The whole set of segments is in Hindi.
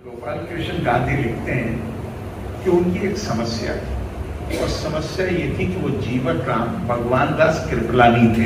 गोपाल कृष्ण गांधी लिखते हैं कि उनकी एक समस्या थी और समस्या ये थी कि वो जीवक राम भगवान दास कृपलानी थे।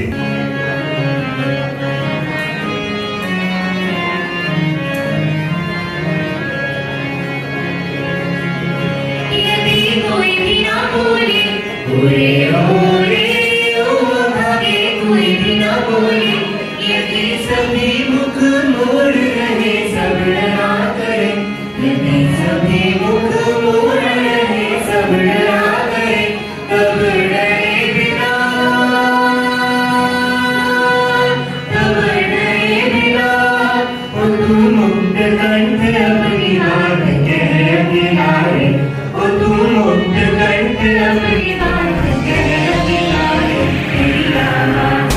सभी मुख मोड़ रहे सब डरा करे, यदि सभी मुख मोड़ रहे सब डरा करे, तब डरे बिना, तब डरे बिना, ओ तू मुक्त कंठ अपनी बात कह किनारे, ओ तू मुक्त कंठ अपनी बात कह किनारे, तेरी आवाज़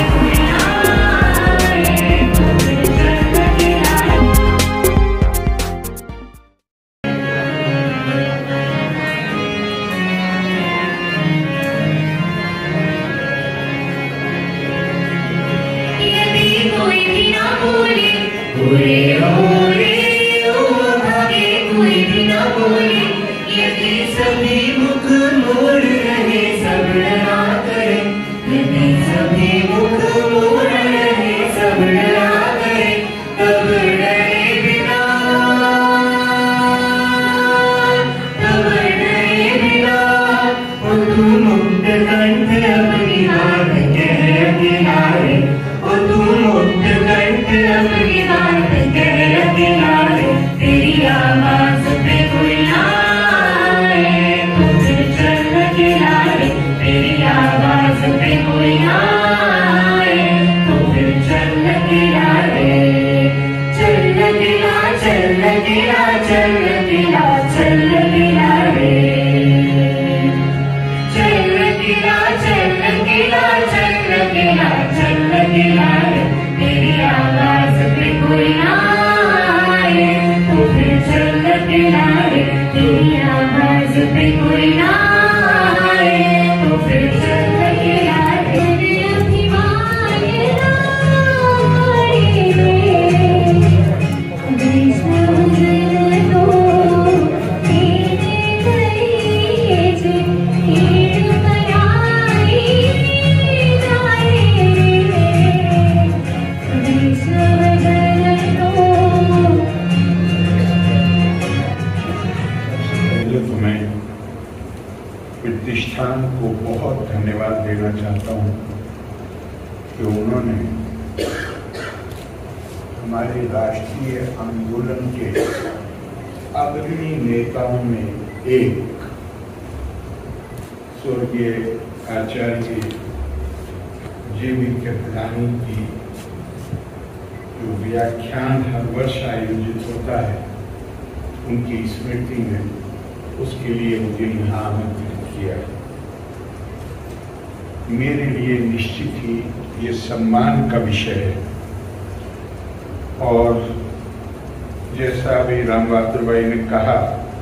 सभी मुख मोड़ रहे सब डरा करे, यदि सभी मुख मोड़ रहे सब डरा करे, तब डरे बिना, तब डरे बिना, ओ तू मुक्त कंठ अपनी बात कह किनारे, ओ तू मुक्त कंठ अपनी बात कह किनारे, तेरी आवाज़ पे कोई आवाज़ पे कोई आए तो फिर चल किनारे, चल किला चल किला चल किला चल किनारे, चल किला चल किला चल किला चल किनारे, तेरी आवाज़ पे कोई आए तो फिर चल किनारे, तेरी आवाज़ पे कोई आए तो फिर चल प्रतिष्ठान को बहुत धन्यवाद देना चाहता हूँ कि उन्होंने हमारे राष्ट्रीय आंदोलन के अग्रणी नेताओं में एक स्वर्गीय आचार्य JV कृपलानी की जो व्याख्यान हर वर्ष आयोजित होता है उनकी स्मृति में, उसके लिए मुझे यहाँ आमंत्रित किया। मेरे लिए निश्चित ही ये सम्मान का विषय है और जैसा अभी राम बहादुर भाई ने कहा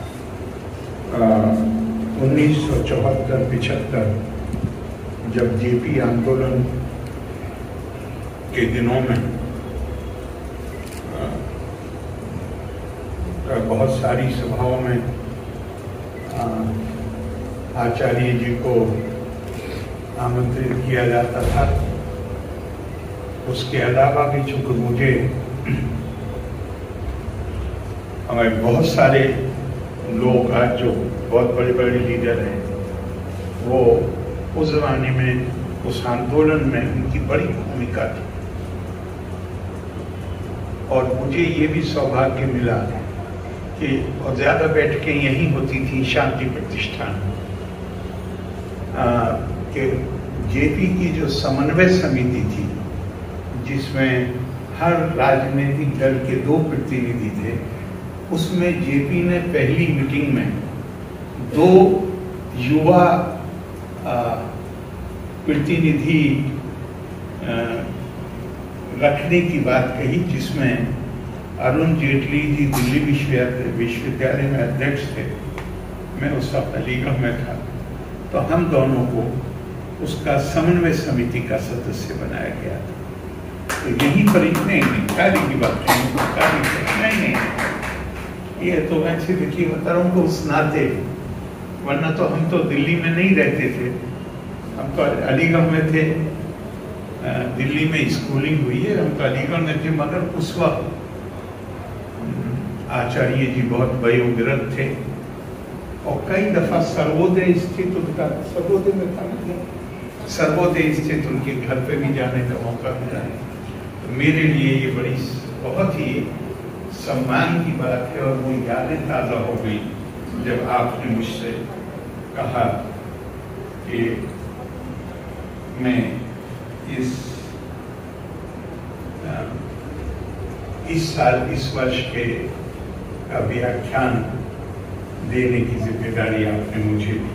1974-75 जब JP आंदोलन के दिनों में बहुत सारी सभाओं में आचार्य जी को आमंत्रित किया जाता था। उसके अलावा भी चूंकि मुझे हमारे बहुत सारे लोग आज जो बहुत बड़े बड़े लीडर हैं वो उस जमाने में उस आंदोलन में उनकी बड़ी भूमिका थी और मुझे ये भी सौभाग्य मिला कि और ज़्यादा बैठकें यहीं होती थी शांति प्रतिष्ठान कि JP की जो समन्वय समिति थी जिसमें हर राजनीतिक दल के 2 प्रतिनिधि थे, उसमें JP ने पहली मीटिंग में 2 युवा प्रतिनिधि रखने की बात कही, जिसमें अरुण जेटली जी दिल्ली विश्वविद्यालय में अध्यक्ष थे, मैं उस वक्त अलीगढ़ में था, तो हम दोनों को उसका समन्वय समिति का सदस्य बनाया गया था। तो यहीं पर इतने कार्य की बात नहीं, ये तो मैं सिर्फ की बता रहा हूँ उस नाते, वरना तो हम तो दिल्ली में नहीं रहते थे, हम तो अलीगढ़ में थे। दिल्ली में स्कूलिंग हुई है, हम तो अलीगढ़ में थे, मगर उस वक्त आचार्य जी बहुत वयोवृद्ध थे और कई दफा सर्वोदय स्थित उनका, सर्वोदय में था, सर्वोदय स्थित उनके घर पे भी जाने का मौका मिला है। तो मेरे लिए ये बड़ी बहुत ही सम्मान की बात है और वो यादें ताज़ा हो गई जब आपने मुझसे कहा कि मैं इस साल, इस वर्ष के का व्याख्यान देने की जिम्मेदारी आपने मुझे दी।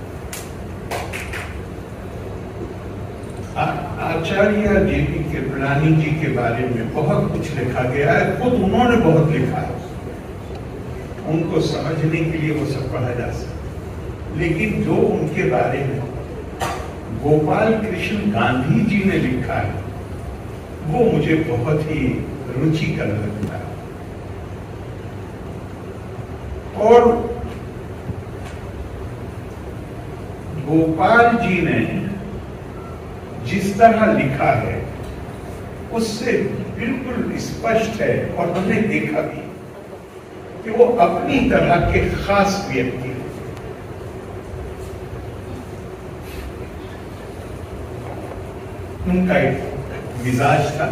आचार्य जेपी कृपलानी जी के बारे में बहुत कुछ लिखा गया है, खुद उन्होंने बहुत लिखा है, उनको समझने के लिए वो सब पढ़ा जा सकता, लेकिन जो उनके बारे में गोपाल कृष्ण गांधी जी ने लिखा है वो मुझे बहुत ही रुचिकर लगता है। और गोपाल जी ने जिस तरह लिखा है उससे बिल्कुल स्पष्ट है, और हमने देखा भी कि वो अपनी तरह के खास व्यक्ति हैं। उनका एक मिजाज था।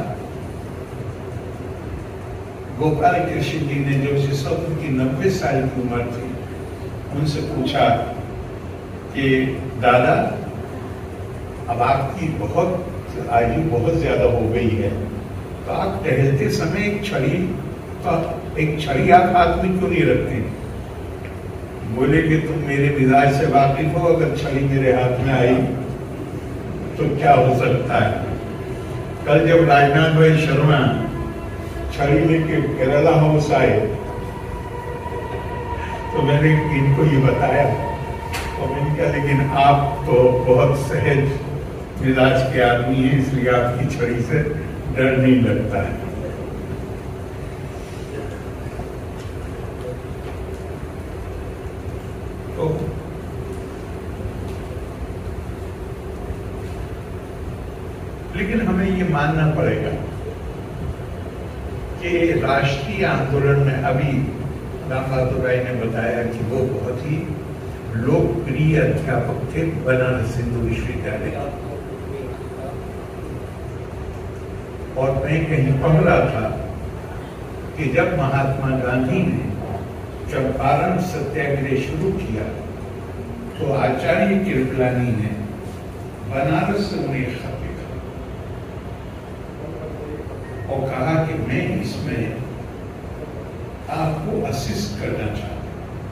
गोपाल कृष्ण जी ने जो जिस वक्त उनकी 90 साल की उम्र थी, उनसे पूछा कि दादा अब आपकी बहुत आयु बहुत ज्यादा हो गई है, तो आप टहलते समय एक छड़ी आप हाथ में क्यों नहीं रखते? बोले कि तुम मेरे मिजाज से वाकिफ हो, अगर छड़ी मेरे हाथ में आई तो क्या हो सकता है। कल जब राजनाथ भाई शर्मा छड़ी लेके केरला हाउस आए तो मैंने इनको ये बताया, और मैंने कहा लेकिन आप तो बहुत सहज मिजाज के आदमी हैं, इसलिए आपकी छड़ी से डर नहीं लगता है। तो लेकिन हमें ये मानना पड़ेगा कि राष्ट्रीय आंदोलन में अभी राम बहादुर राय ने बताया कि वो बहुत ही लोकप्रिय अध्यापक थे बनारस हिंदू विश्वविद्यालय, और मैं कहीं पढ़ रहा था कि जब महात्मा गांधी ने चंपारण सत्याग्रह शुरू किया तो आचार्य कृपलानी ने बनारस से उन्हें खत लिखा और कहा कि मैं इसमें आपको असिस्ट करना चाहता हूं।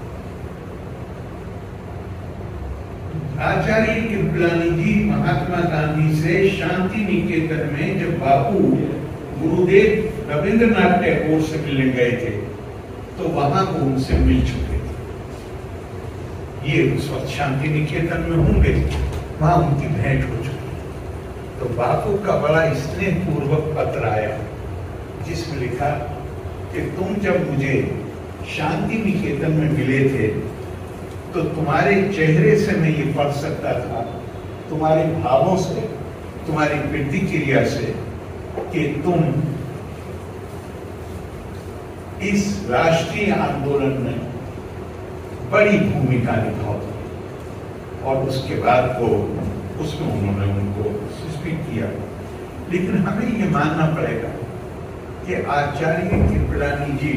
आचार्य कृपलानी जी महात्मा गांधी से शांति निकेतन में जब बापू गुरुदेव रविंद्रनाथ टैगोर से मिलने गए थे तो वहां वो उनसे मिल चुके थे। ये उस वक्त शांति निकेतन में होंगे, वहां उनकी भेंट हो चुकी। तो बापू का बड़ा स्नेह पूर्वक पत्र आया जिसमें लिखा कि तुम जब मुझे शांति निकेतन में मिले थे तो तुम्हारे चेहरे से मैं ये पढ़ सकता था, तुम्हारे भावों से, तुम्हारी प्रतिक्रिया से, कि तुम इस राष्ट्रीय आंदोलन में बड़ी भूमिका निभाओ। और उसके बाद वो उसमें उन्होंने उनको सस्पेंड किया। लेकिन हमें ये मानना पड़ेगा कि आचार्य कृपलानी जी,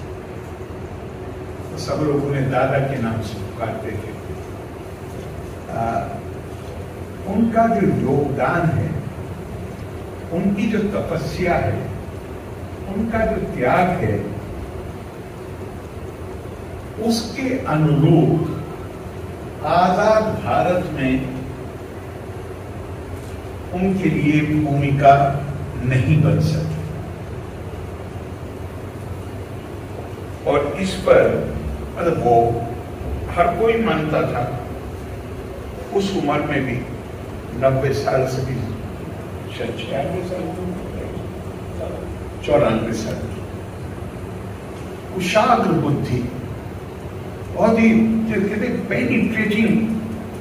सब लोग उन्हें दादा के नाम से पुकारते थे, उनका जो योगदान है, उनकी जो तपस्या है, उनका जो त्याग है, उसके अनुरूप आजाद भारत में उनके लिए भूमिका नहीं बन सकी। और इस पर मतलब वो हर कोई मानता था उस उम्र में भी, 90 साल से भी, शायद 96 साल, 94 साल, कुशाग्र बुद्धि, बहुत ही कहते पेनिट्रेटिंग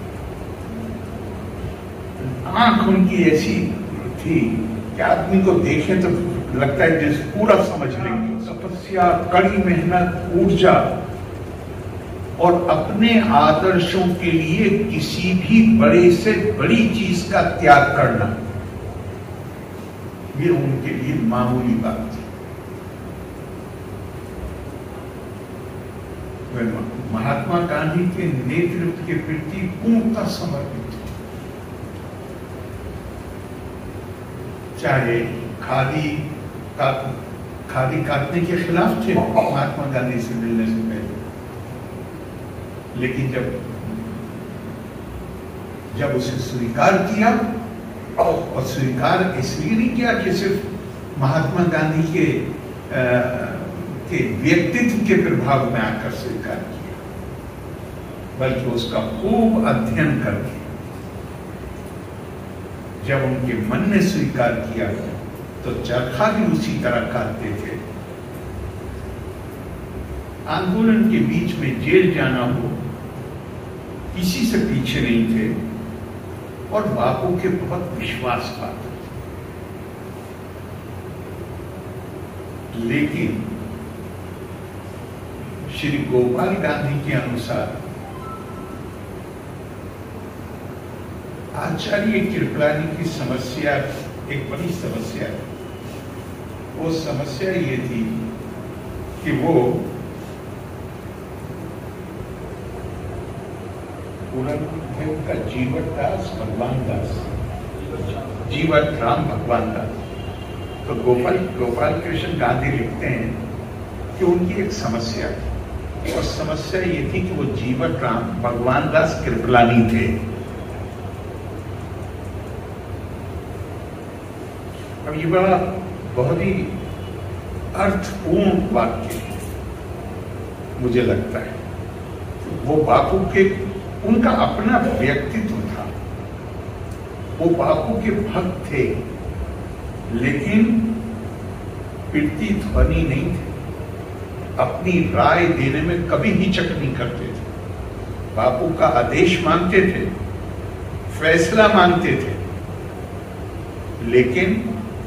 आंख उनकी ऐसी थी कि आदमी को देखे तो लगता है जैसे पूरा समझ लेंगे। तपस्या, कड़ी मेहनत, ऊर्जा और अपने आदर्शों के लिए किसी भी बड़े से बड़ी चीज का त्याग करना, ये उनके लिए मामूली बात थी। वे महात्मा गांधी के नेतृत्व के प्रति पूर्णतः समर्पित थे। चाहे खादी काटने के खिलाफ थे महात्मा गांधी से मिलने से पहले, लेकिन जब उसे स्वीकार किया, और स्वीकार इसलिए नहीं किया कि सिर्फ महात्मा गांधी के व्यक्तित्व के प्रभाव में आकर स्वीकार किया, बल्कि उसका खूब अध्ययन करके जब उनके मन ने स्वीकार किया तो चरखा भी उसी तरह काटते थे। आंदोलन के बीच में जेल जाना हो, किसी से पीछे नहीं थे और बापू के बहुत विश्वास पात्र थे। लेकिन श्री गोपाल गांधी के अनुसार आचार्य कृपलानी की समस्या एक बड़ी समस्या है। वो समस्या ये थी कि वो का जीवटदास भगवान दास, जीवट राम भगवान दास। तो गोपाल कृष्ण गांधी लिखते हैं कि उनकी एक समस्या थी, और समस्या ये थी कि वो जीवट राम भगवान दास कृपलानी थे। अब ये बड़ा बहुत ही अर्थपूर्ण वाक्य मुझे लगता है। वो बापू के, उनका अपना व्यक्तित्व था, वो बापू के भक्त थे, लेकिन पिरती ध्वनि नहीं थे, अपनी राय देने में कभी हिचक नहीं करते थे, बापू का आदेश मानते थे, फैसला मानते थे। लेकिन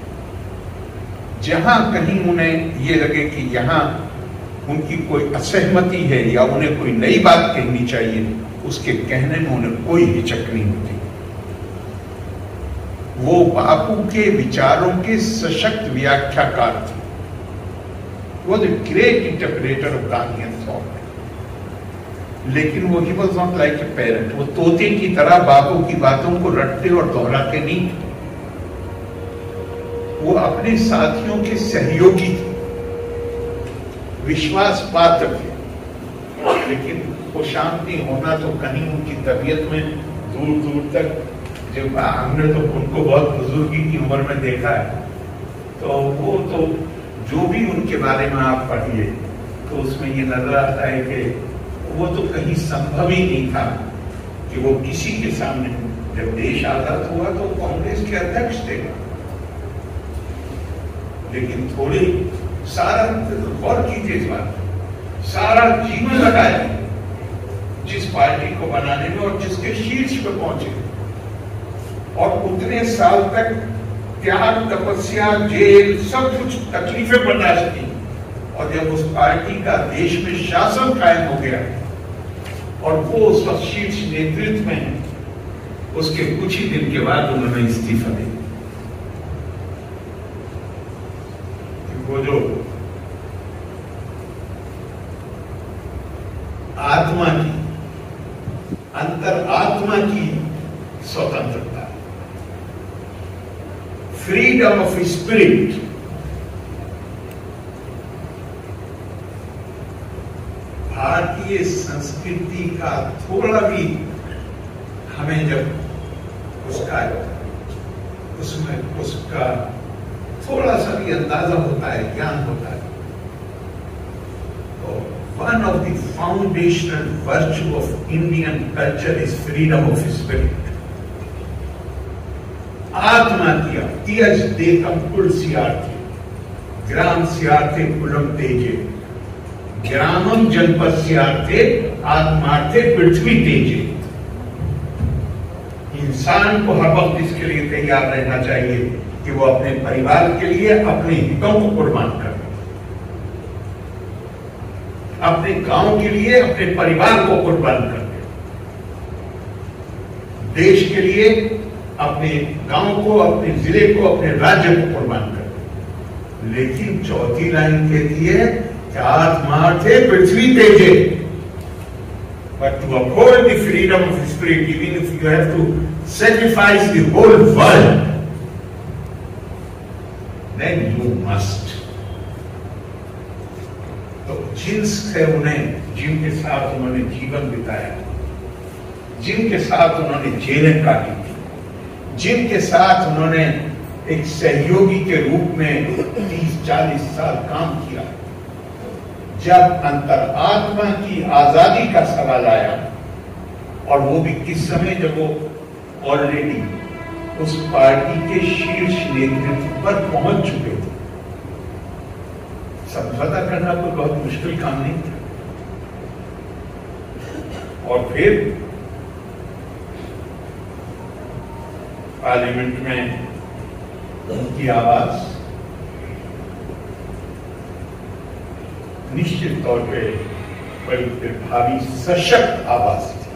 जहां कहीं उन्हें ये लगे कि यहां उनकी कोई असहमति है या उन्हें कोई नई बात कहनी चाहिए, उसके कहने में उन्हें कोई हिचक नहीं होती। वो बापू के विचारों के सशक्त व्याख्याकार थे। वो the great interpreter of Gandhian thought. लेकिन वो he was not like a parent. वो तोते की तरह बापू की बातों को रटते और दोहराते नहीं थे। वो अपने साथियों के सहयोगी थे, विश्वास पात्र थे। लेकिन वो शांति होना तो कहीं उनकी तबीयत में दूर दूर तक, जब हमने तो उनको बहुत बुजुर्गी की उम्र में देखा है, तो वो तो जो भी उनके बारे में आप पढ़िए तो उसमें ये नजर आता है कि वो तो कहीं संभव ही नहीं था कि वो किसी के सामने, जब देश आजाद हुआ तो कांग्रेस के अध्यक्ष थे, लेकिन थोड़े सारा गौर कीजिए इस बात, सारा जीवन लगाया जिस पार्टी को बनाने में और जिसके शीर्ष पे पहुंचे, और उतने साल तक त्याग, तपस्या, जेल, सब कुछ तकलीफें बर्दाश्त की, और जब उस पार्टी का देश में शासन कायम हो गया और वो उस वक्त शीर्ष नेतृत्व में, उसके कुछ ही दिन के बाद उन्होंने इस्तीफा दिया। वो जो आत्मा की, अंतर आत्मा की स्वतंत्रता, फ्रीडम ऑफ स्पिरिट, भारतीय संस्कृति का थोड़ा भी हमें जब उसका थोड़ा सा भी अंदाजा होता है, ज्ञान होता है, तो one of the foundational virtue of Indian culture is freedom of spirit. आत्मा किया तियज देखम कुल सियार्थे, ग्राम सियार्थे कुलम तेजे। ग्रामम जल्पस्यार्थे आत्मार्थे पृथ्वी तेजे। इंसान को हर वक्त इसके लिए तैयार रहना चाहिए कि वो अपने परिवार के लिए अपने हितों को कुर्बान करे, अपने गांव के लिए अपने परिवार को कुर्बान करे, देश के लिए अपने गांव को, अपने जिले को, अपने राज्य को कुर्बान करे। लेकिन चौथी लाइन कहती है कि आत्मार्थे पृथ्वी तेजे। But to uphold the freedom of spirit, even if you have to sacrifice the whole world, then you must. तो जिनसे उन्हें, जिनके साथ उन्होंने जीवन बिताया, जिनके साथ उन्होंने जेलें काटी थी, जिनके साथ उन्होंने एक सहयोगी के रूप में 30-40 साल काम किया, जब अंतरात्मा की आजादी का सवाल आया, और वो भी किस समय, जब वो ऑलरेडी उस पार्टी के शीर्ष नेतृत्व पर पहुंच चुके थे। समझौता करना कोई बहुत मुश्किल काम नहीं था। और फिर पार्लियामेंट में उनकी आवाज निश्चित तौर पे बड़ी प्रभावी सशक्त आवाज थी।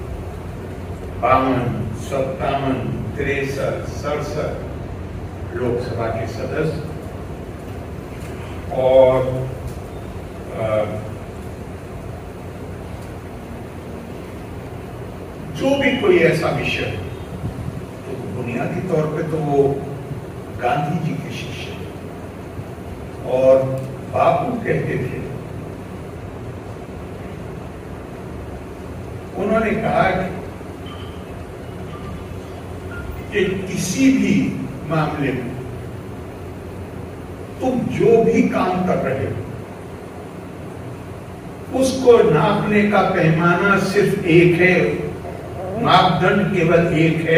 52, 57, 63, 67 लोकसभा के सदस्य और जो भी कोई ऐसा विषय, तो बुनियादी तौर पे तो वो गांधी जी के शिष्य और बापू कहते थे। उन्होंने कहा कि किसी भी मामले में तुम जो भी काम कर रहे हो, उसको नापने का पैमाना सिर्फ एक है, मापदंड केवल एक है।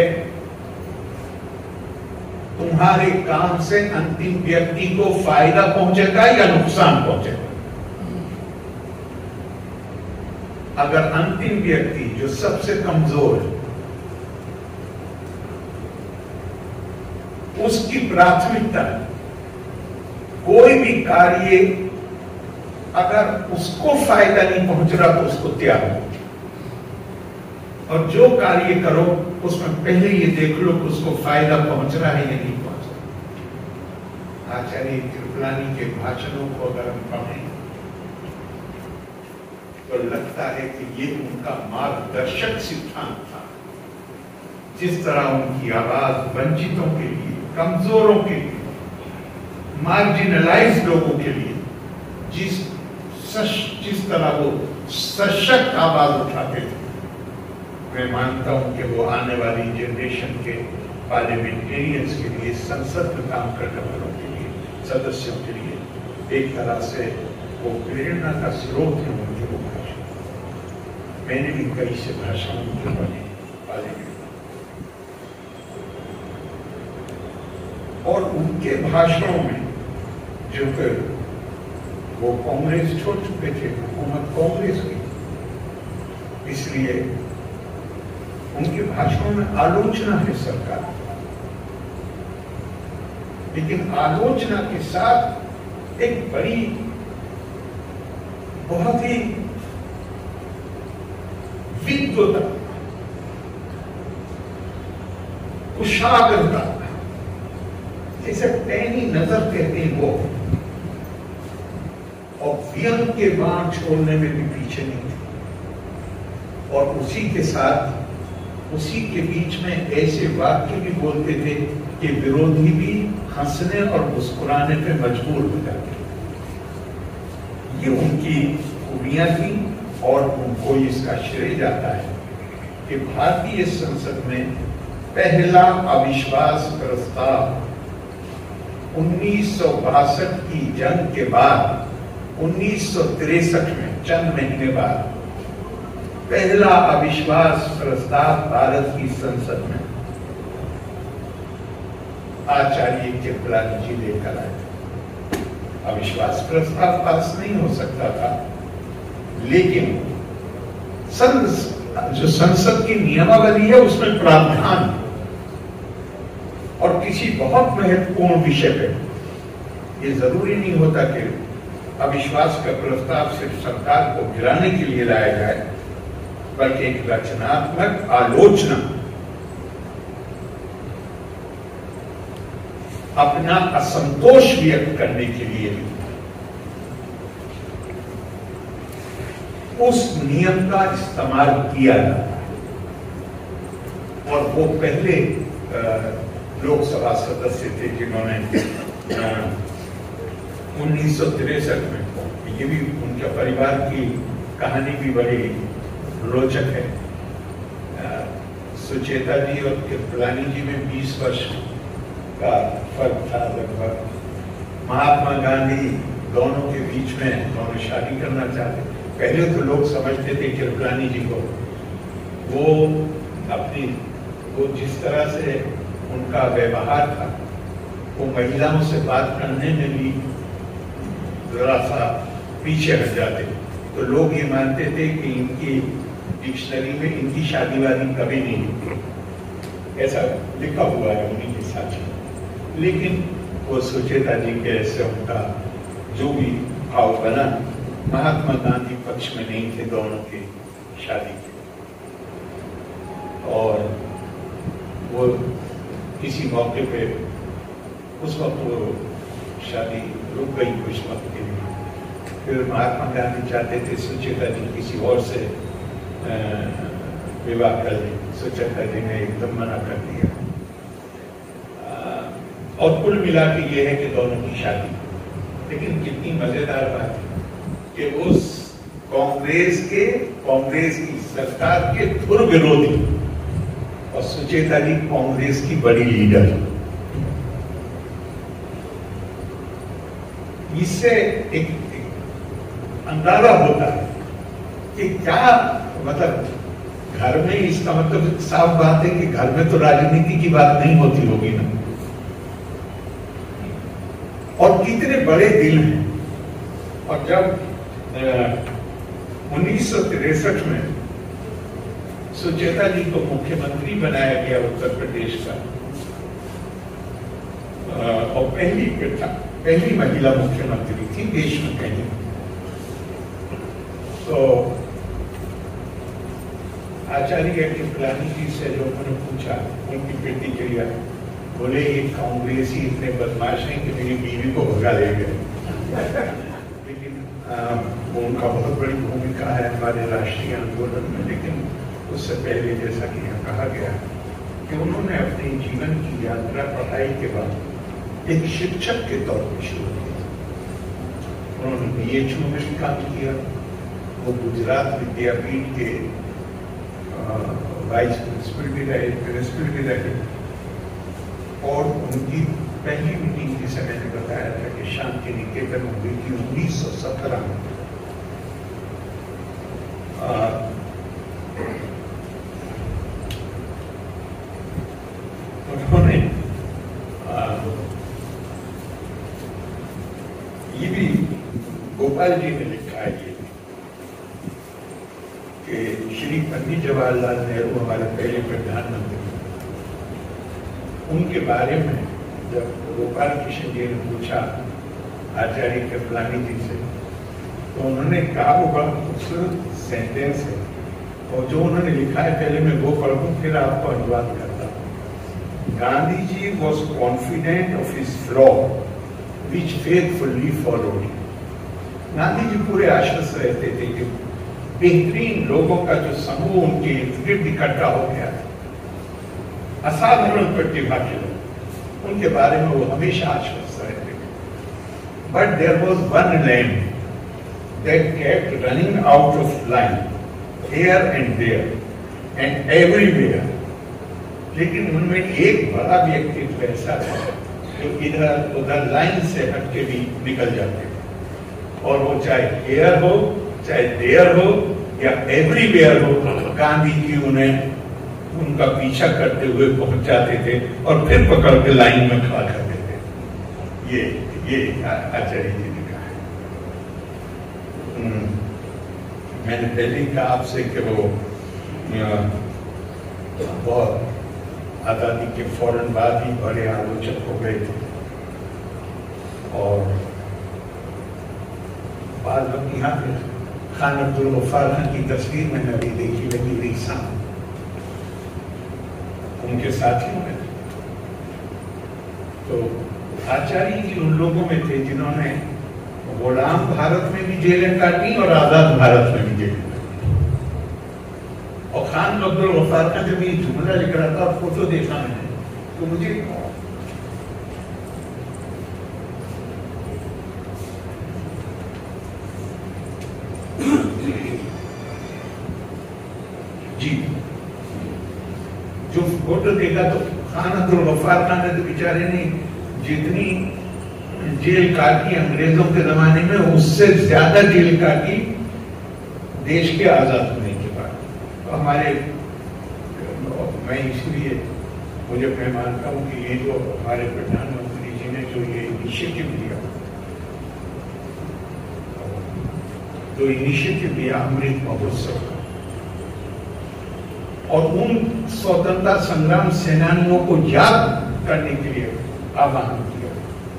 तुम्हारे काम से अंतिम व्यक्ति को फायदा पहुंचेगा या नुकसान पहुंचेगा। अगर अंतिम व्यक्ति जो सबसे कमजोर है, उसकी प्राथमिकता कोई भी कार्य अगर उसको फायदा नहीं पहुंच रहा तो उसको त्यागो, और जो कार्य करो उसमें पहले ये देख लो कि उसको फायदा पहुंच रहा है या नहीं पहुंच रहा। आचार्य कृपलानी के भाषणों को अगर हम पढ़ें तो लगता है कि ये उनका मार्गदर्शक सिद्धांत था। जिस तरह उनकी आवाज वंचितों के लिए, कमजोरों के लिए, मार्जिनलाइज लोगों के लिए जिस तरह वो सशक्त आवाज उठाते थे, मैं मानता हूं कि वो आने वाली जनरेशन के पार्लियामेंटेरियंस के लिए, संसद में काम करने वालों के लिए, सदस्यों के लिए एक तरह से वो प्रेरणा का स्रोत है उनके वो भाषण। मैंने भी कई से भाषण उनके बने पार्लियामेंट, और उनके भाषणों में जो फिर वो कांग्रेस छोड़ चुके थे, हुकूमत कांग्रेस की, इसलिए उनके भाषणों में आलोचना है सरकार, लेकिन आलोचना के साथ एक बड़ी, बहुत ही विद्वता, कुशाग्रता, जैसे पैनी नजर कहते हैं वो, और व्यंग के बाण छोड़ने में भी पीछे नहीं थे। और उसी के साथ, उसी के बीच में ऐसे वाक्य भी बोलते थे कि विरोधी भी हंसने और मुस्कुराने पे मजबूर हो जाते। ये उनकी खूबियां थी, और उनको इसका श्रेय जाता है कि भारतीय संसद में पहला अविश्वास प्रस्ताव 1962 की जंग के बाद 1963 में, चंद महीने बाद, पहला अविश्वास प्रस्ताव भारत की संसद में आचार्य कृपलानी जी लेकर आए। अविश्वास प्रस्ताव पास नहीं हो सकता था लेकिन जो संसद की नियमावली है उसमें प्रावधान और किसी बहुत महत्वपूर्ण विषय पे, ये जरूरी नहीं होता कि अविश्वास का प्रस्ताव सिर्फ सरकार को गिराने के लिए लाया जाए, बल्कि एक रचनात्मक आलोचना, अपना असंतोष व्यक्त करने के लिए भी उस नियम का इस्तेमाल किया जाता है। और वो पहले लोकसभा सदस्य थे जिन्होंने 1963 में, ये भी उनके परिवार की कहानी भी बड़ी रोचक है। सुचेता जी और कृपलानी जी में 20 वर्ष का फर्क था लगभग। महात्मा गांधी दोनों के बीच में, दोनों शादी करना चाहते। पहले तो लोग समझते थे कृपलानी जी को, वो जिस तरह से उनका व्यवहार था, वो महिलाओं से बात करने में भी जरा सा पीछे हट जाते, तो लोग ये मानते थे कि इनकी डिक्शनरी में इनकी शादी वादी कभी नहीं, ऐसा लिखा हुआ है उन्हीं के साथ। लेकिन वो सुचेता जी के ऐसे उनका जो भी भाव बना, महात्मा गांधी पक्ष में नहीं थे दोनों की शादी के, और वो किसी मौके पे उस वक्त वो शादी रुक गई कुछ वक्त के लिए। फिर महात्मा गांधी चाहते थे सुचेता जी किसी और से विवाह कर लें, सुचेता जी ने एकदम मना कर दिया। और कुल मिला के ये है कि दोनों की शादी। लेकिन कितनी मजेदार बात है कि उस कांग्रेस की सरकार के धुर विरोधी, और सुचेता जी कांग्रेस की बड़ी लीडर। इससे एक अंदाजा होता है कि क्या मतलब घर में, इसका मतलब साफ बात है कि घर में तो राजनीति की बात नहीं होती होगी ना। और कितने बड़े दिल हैं। और जब 1963 में सुचेता जी को मुख्यमंत्री बनाया गया उत्तर प्रदेश का, और पहली महिला मुख्यमंत्री थी देश में कहीं, तो आचार्य कृपलानी जी से लोगों ने पूछा उनकी बेटी के लिए, बोले ये कांग्रेसी इतने बदमाश हैं कि मेरी बीवी को भगा ले गए। लेकिन उनका बहुत बड़ी भूमिका है हमारे राष्ट्रीय आंदोलन में। लेकिन उससे पहले, जैसा कि यहाँ कहा गया, कि उन्होंने अपने जीवन की यात्रा पढ़ाई के बाद एक शिक्षक के तौर पर शुरू की। उन्होंने BHU में भी काम किया। वो गुजरात विद्यापीठ के वाइस प्रिंसिपल भी रहे। और उनकी पहली मीटिंग जिसे मैंने बताया था कि शांति निकेतन में हुई थी 1917 में। उन्होंने ये भी गोपाल जी ने लिखा है ये कि श्री पंडित जवाहरलाल नेहरू हमारे पहले प्रधानमंत्री, उनके बारे में जब गोपाल कृष्ण जी ने पूछा आचार्य कृपलानी जी से, तो उन्होंने कहा, वो बड़ा खूबसूरत सेंटेंस है, और जो उन्होंने लिखा है पहले मैं वो पढ़ूं फिर आपको अनुवाद करता हूँ। Gandhi ji was confident of his flaw which faithfully followed. Gandhi ji पूरे आश्वस्त रहते थे कि बेहतरीन लोगों का जो समूह उनके इर्द गिर्द इकट्ठा हो गया, असाधारण प्रतिभा के लोग, उनके बारे में वो हमेशा आश्वस्त रहते थे। But there was one land that kept running out of line here and there and everywhere। लेकिन उनमें एक बड़ा व्यक्तित्व ऐसा था जो इधर उधर लाइन से हटके भी निकल जाते, और वो चाहे here हो चाहे there हो या everywhere हो, गांधी जी उन्हें उनका पीछा करते हुए पहुंच जाते थे और फिर पकड़ के लाइन में खड़ा कर देते। ये आचार्य जी ने कहा है। मैंने पहले ही कहा आपसे कि वो बहुत आज़ादी के फौरन बाद ही बड़े आलोचक हो गए थे और बाद में यहाँ पे खान अब्दुल गफ्फार खान की तस्वीर मैंने अभी देखी लगी रीसा उनके साथियों में तो आचार्य जी उन लोगों में थे जिन्होंने गुलाम भारत में भी जेलें काटी और आजाद भारत में भी जेलें काटी। और खान अब्दुल गफ्फार का जब ये जुमला लिख रहा था फोटो देखा मैंने तो मुझे जी जो फोटो देखा तो खान अब्दुल गफ्फार खान ने तो बेचारे ने जितनी जेल काटी अंग्रेजों के जमाने में उससे ज्यादा जेल काटी देश के आजाद होने के बाद। तो हमारे मैं इसलिए मुझे मैं मानता हूं कि ये जो हमारे प्रधानमंत्री जी ने जो ये इनिशिएटिव लिया अमृत महोत्सव का और उन स्वतंत्रता संग्राम सेनानियों को याद करने के लिए आह्वान किया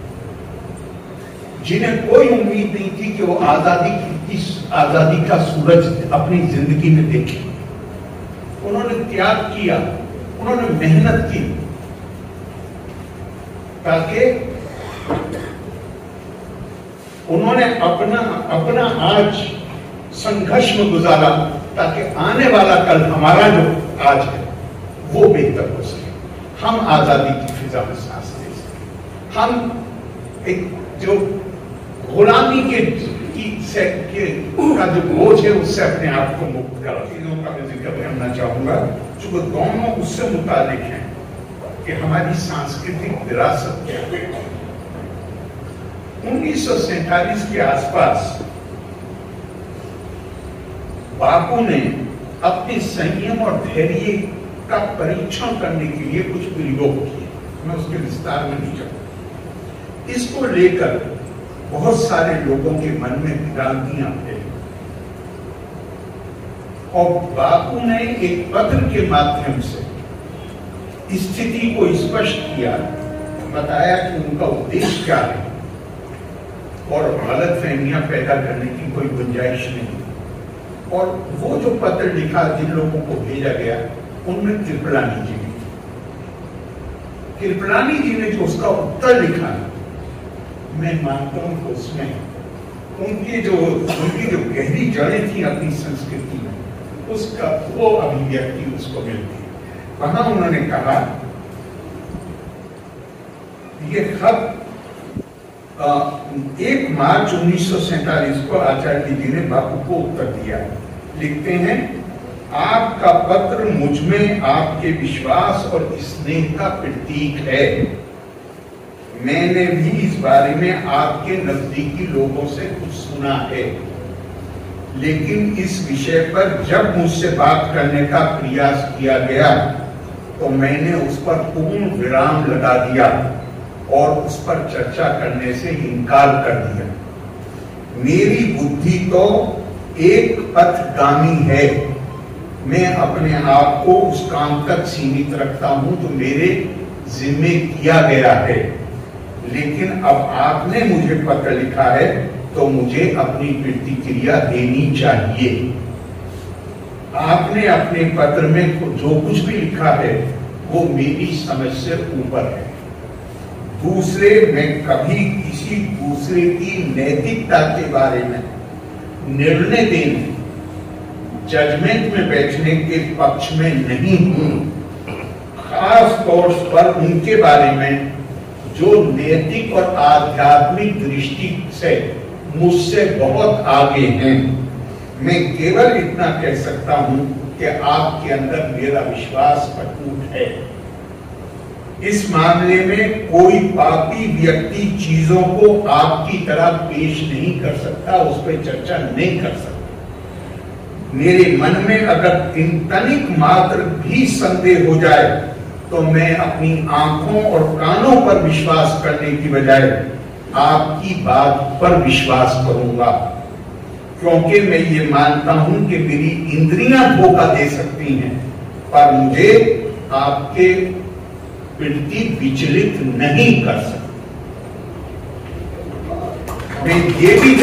जिन्हें कोई उम्मीद नहीं थी कि वो आजादी का सूरज अपनी जिंदगी में देखे। उन्होंने त्याग किया, उन्होंने मेहनत की ताकि उन्होंने अपना आज संघर्ष में गुजारा ताकि आने वाला कल हमारा जो आज है वो बेहतर हो सके, हम आजादी की फिजा में सांस ले सके, हम एक जो गुलामी का जो बोझ है उससे अपने आप को मुक्त कर। चीजों का मैं जिक्र करना चाहूंगा जो दोनों उससे मुताबिक हैं कि हमारी सांस्कृतिक विरासत क्या है। 1947 के आसपास बापू ने अपने संयम और धैर्य का परीक्षण करने के लिए कुछ प्रयोग किए, मैं उसके विस्तार में नहीं जाऊंगा। इसको लेकर बहुत सारे लोगों के मन में भ्रांतियां फैली और बापू ने एक पत्र के माध्यम से स्थिति को स्पष्ट किया, बताया कि उनका उद्देश्य क्या है और गलतफहमियां पैदा करने की कोई गुंजाइश नहीं। और वो जो पत्र लिखा जिन लोगों को भेजा गया उनमें कृपलानी जी भी, कृपलानी जी ने जो उसका उत्तर लिखा मैं मानता हूं कि उसमें उनकी जो गहरी जड़ें थी अपनी संस्कृति में उसका वो अभिव्यक्ति उसको मिलती है। वहां उन्होंने कहा ये खत 1 मार्च 1947 को आचार्य जी ने बापू को उत्तर दिया। लिखते हैं, आपका पत्र मुझ में आपके विश्वास और स्नेह का प्रतीक है। मैंने भी इस बारे में आपके नजदीकी लोगों से कुछ सुना है, लेकिन इस विषय पर जब मुझसे बात करने का प्रयास किया गया तो मैंने उस पर पूर्ण विराम लगा दिया और उस पर चर्चा करने से इनकार कर दिया। मेरी बुद्धि तो एक पथगामी है, मैं अपने आप को उस काम तक सीमित रखता हूं जो मेरे जिम्मे किया गया है, लेकिन अब आपने मुझे पत्र लिखा है तो मुझे अपनी प्रतिक्रिया देनी चाहिए। आपने अपने पत्र में जो कुछ भी लिखा है वो मेरी समझ से ऊपर है। दूसरे, मैं कभी किसी दूसरे की नैतिकता के बारे में निर्णय देने, जजमेंट में बैठने के पक्ष में नहीं हूं, खास तौर पर उनके बारे में जो नैतिक और आध्यात्मिक दृष्टि से मुझसे बहुत आगे हैं। मैं केवल इतना कह सकता हूं कि आपके अंदर मेरा विश्वास अटूट है। इस मामले में कोई पापी व्यक्ति चीजों को आपकी तरह पेश नहीं कर सकता, उस पर चर्चा नहीं कर सकता। मेरे मन में अगर तनिक मात्र भी संदेह हो जाए तो मैं अपनी आंखों और कानों पर विश्वास करने की बजाय आपकी बात पर विश्वास करूंगा। क्योंकि मैं ये मानता हूं कि मेरी इंद्रियां धोखा दे सकती हैं, पर मुझे आपके प्रति विचलित नहीं कर सकती। मैं ये भी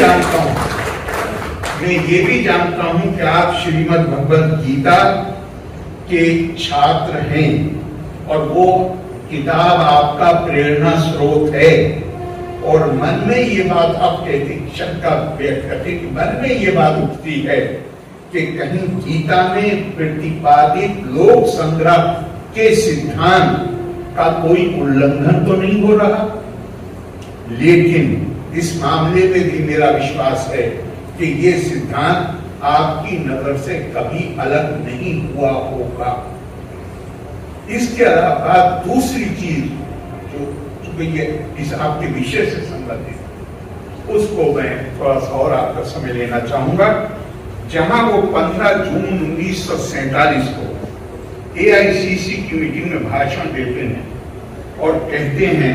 जानता हूं कि आप श्रीमद् भगवद गीता के छात्र हैं और वो किताब आपका प्रेरणा स्रोत है। और मन में ये बात आप कहते, शंका व्यक्त करते कि मन में ये बात उठती है कि कहीं गीता में प्रतिपादित लोक संग्रह के सिद्धांत का कोई उल्लंघन तो नहीं हो रहा। लेकिन इस मामले में भी मेरा विश्वास है कि ये सिद्धांत आपकी नजर से कभी अलग नहीं हुआ होगा। इसके अलावा दूसरी चीज जो ये इस आपके विषय से संबंधित, उसको मैं थोड़ा सा और आपका समय लेना चाहूंगा। जहां वो 15 जून 1947 को AICC की मीटिंग में भाषण देते हैं और कहते हैं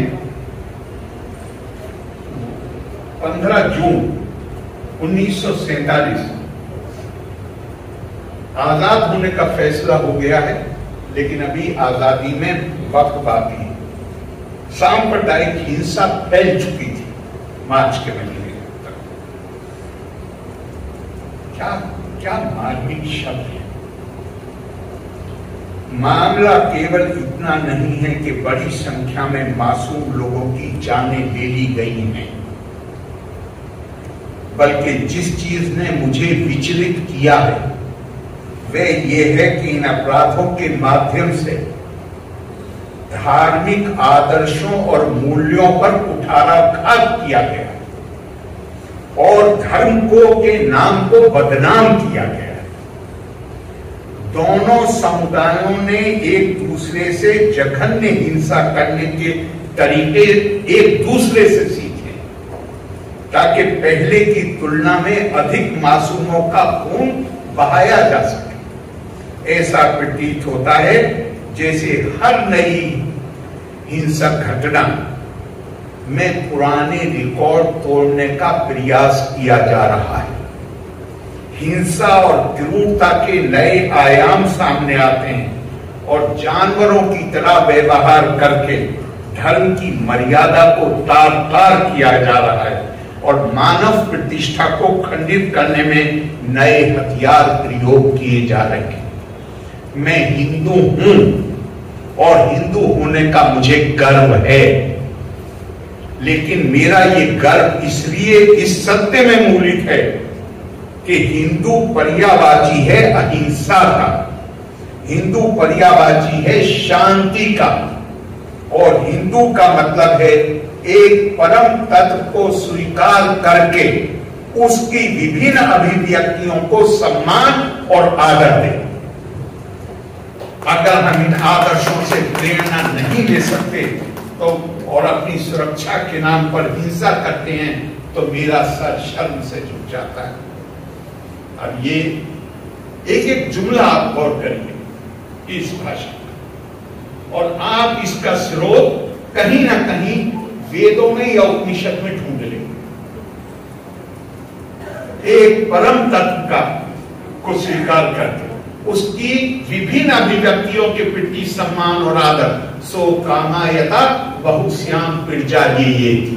15 जून 1947 आजाद होने का फैसला हो गया है, लेकिन अभी आजादी में वक्त बाकी है। सांप्रदायिक हिंसा फैल चुकी थी मार्च के महीने तक। क्या मार्मिक शब्द है। मामला केवल इतना नहीं है कि बड़ी संख्या में मासूम लोगों की जानें ले ली गई हैं, बल्कि जिस चीज ने मुझे विचलित किया है वह यह है कि इन अपराधों के माध्यम से धार्मिक आदर्शों और मूल्यों पर कुठाराघात किया गया और धर्म के नाम को बदनाम किया गया। दोनों समुदायों ने एक दूसरे से जघन्य हिंसा करने के तरीके एक दूसरे से सीखे, ताकि पहले की तुलना में अधिक मासूमों का खून बहाया जा सके। ऐसा प्रतीत होता है जैसे हर नई हिंसक घटना में पुराने रिकॉर्ड तोड़ने का प्रयास किया जा रहा है। हिंसा और क्रूरता के नए आयाम सामने आते हैं और जानवरों की तरह व्यवहार करके धर्म की मर्यादा को तार तार किया जा रहा है और मानव प्रतिष्ठा को खंडित करने में नए हथियार प्रयोग किए जा रहे हैं। मैं हिंदू हूं और हिंदू होने का मुझे गर्व है, लेकिन मेरा ये गर्व इसलिए इस सत्य में मूलित है कि हिंदू पर्यायवाची है अहिंसा का, हिंदू पर्यायवाची है शांति का, और हिंदू का मतलब है एक परम तत्व को स्वीकार करके उसकी विभिन्न अभिव्यक्तियों को सम्मान और आदर दें। अगर हम इन आदर्शों से प्रेरणा नहीं ले सकते तो और अपनी सुरक्षा के नाम पर हिंसा करते हैं तो मेरा सर शर्म से झुक जाता है। अब ये एक एक जुमला आप गौर करिए इस भाषा का, और आप इसका स्रोत कहीं ना कहीं वेदों में या उपनिषद में ढूंढ लेंगे। एक परम तत्व का को स्वीकार करके उसकी विभिन्न अभिव्यक्तियों के प्रति सम्मान और आदर, सो कामायता बहुश्याम प्रजा ये थी।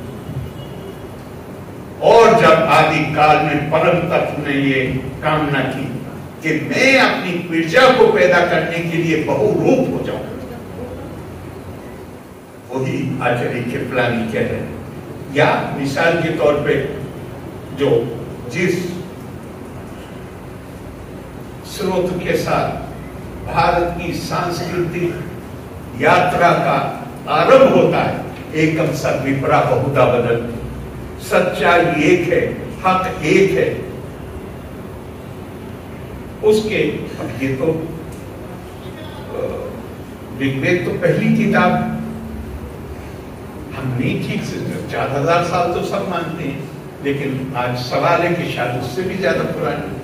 और जब आदि काल में परम तत्व ने ये कामना की कि मैं अपनी प्रजा को पैदा करने के लिए बहुरूप हो जाऊं, वही आचार्य कृपलानी कह रहे हैं। या मिसाल के तौर पे जो जिस स्रोत के साथ भारत की सांस्कृतिक यात्रा का आरंभ होता है, एकम सद विपरा बहुधा बदल, सच्चाई एक है, हक एक है, उसके ये तो ऋग्वेद तो पहली किताब, हम नहीं ठीक से 4000 साल तो सब मानते हैं, लेकिन आज सवाल है कि शायद उससे भी ज्यादा पुरानी।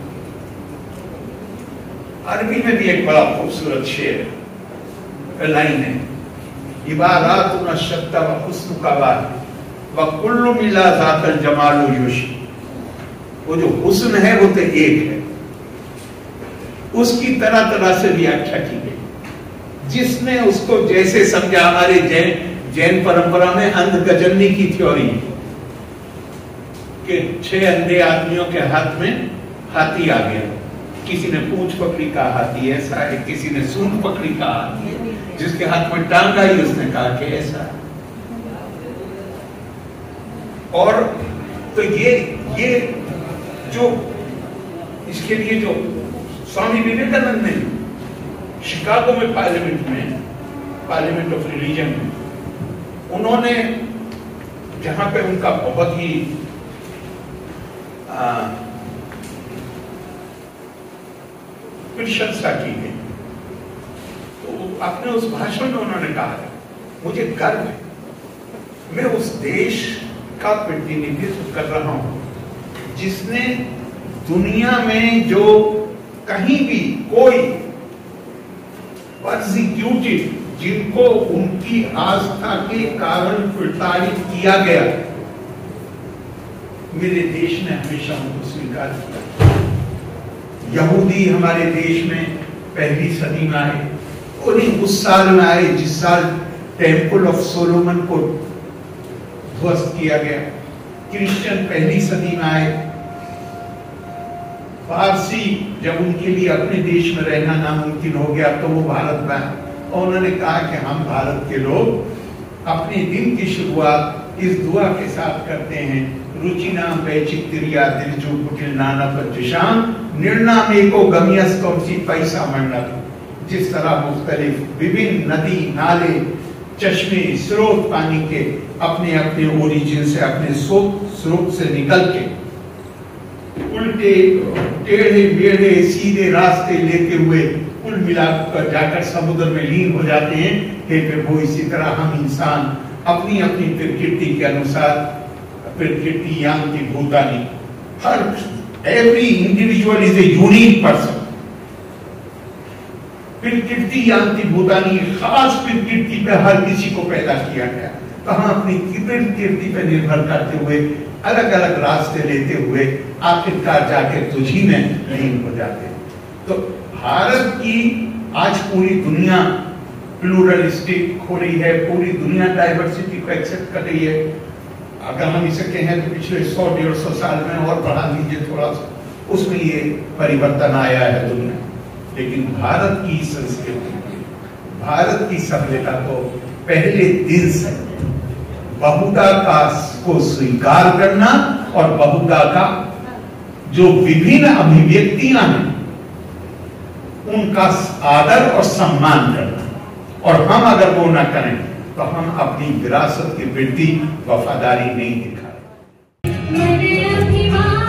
अरबी में भी एक बड़ा खूबसूरत शेर लाइन है, इबारात न शत्ता व हुस्न का बात व कुल्लु मिला जातल जमालु योशी। वो जो हुस्न है वो तो एक है, उसकी तरह तरह से व्याख्या की गई। जिसने उसको जैसे समझा, हमारे जैन परंपरा में अंधगजननी की थ्योरी कि 6 अंधे आदमियों के हाथ में हाथी आ गया, किसी ने पूंछ पकड़ी का हाथी ऐसा है, किसी ने सूंड पकड़ी का हाथी है, जिसके हाथ में टांग आई उसने कहा कि ऐसा है। और तो ये जो इसके लिए जो स्वामी विवेकानंद ने शिकागो में पार्लियामेंट ऑफ रिलीजन में, उन्होंने जहां पे उनका बहुत ही प्रशंसा की गई, तो अपने उस भाषण में उन्होंने कहा है, मुझे गर्व है मैं उस देश का प्रतिनिधित्व कर रहा हूं जिसने दुनिया में जो कहीं भी कोई परसिक्यूटेड, जिनको उनकी आस्था के कारण प्रताड़ित किया गया, मेरे देश ने हमेशा उनको स्वीकार किया। यहूदी हमारे देश में पहली सदी में आए, उन्हीं उस साल में आए जिस साल टेम्पल ऑफ सोलोमन को ध्वस्त किया गया। क्रिश्चियन पहली सदी में आए। फारसी जब उनके लिए अपने देश में रहना नामुमकिन हो गया तो वो भारत में आए और उन्होंने कहा कि हम भारत के लोग अपने दिन की शुरुआत इस दुआ के साथ करते हैं, रुचिनाम वैचित्रिया दिलजू कुटिल नाना पज्जिशाम निर्णाम एको गम्यस्तम सी पैसा मंडल। जिस तरह मुख्तलिफ विभिन्न नदी नाले चश्मे स्रोत पानी के अपने अपने ओरिजिन से, अपने स्रोत से निकल के उल्टे टेढ़े मेढ़े सीधे रास्ते लेते हुए कुल मिलाकर जाकर समुद्र में लीन हो जाते हैं। हे प्रभु, इसी तरह हम इंसान अपनी अपनी प्रकृति के अनुसार, प्रकृति यांति भूतानि, हर every individual is a unique person. प्रकृति यांति भूतानि, खास प्रकृति पे हर किसी को पैदा किया गया। तो हम अपनी प्रकृति पे निर्भर करते हुए अलग अलग रास्ते लेते हुए आखिरकार जाके तुझी में लीन हो जाते हैं। तो भारत की आज पूरी दुनिया प्लूरलिस्टिक हो रही है, पूरी दुनिया डाइवर्सिटी को एक्सेप्ट कर रही है। अगर हम इसे कहें तो पिछले 100-150 साल में और बढ़ा लीजिए थोड़ा सा, उसमें ये परिवर्तन आया है दुनिया। लेकिन भारत की संस्कृति, भारत की सभ्यता को पहले दिन से बहुधा का को स्वीकार करना और बहुधा का जो विभिन्न अभिव्यक्तियां हैं उनका आदर और सम्मान करना, और हम अगर वो ना करें तो हम अपनी विरासत के प्रति वफादारी नहीं दिखा रहे।